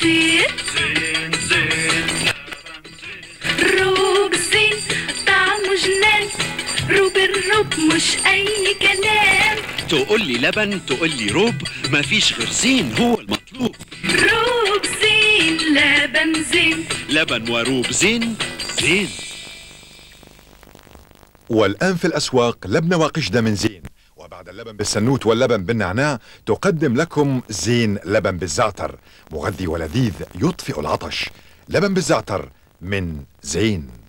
كتير. زين زين روب زين طعمه جنان، روب الروب مش أي كلام. تقول لي لبن تقول لي روب، مفيش غير زين هو المطلوب. روب زين لبن زين، لبن وروب زين زين. والآن في الأسواق لبنة وقشدة من زين، وبعد اللبن بالسنوت واللبن بالنعناع تقدم لكم زين لبن بالزعتر، مغذي ولذيذ يطفئ العطش. لبن بالزعتر من زين.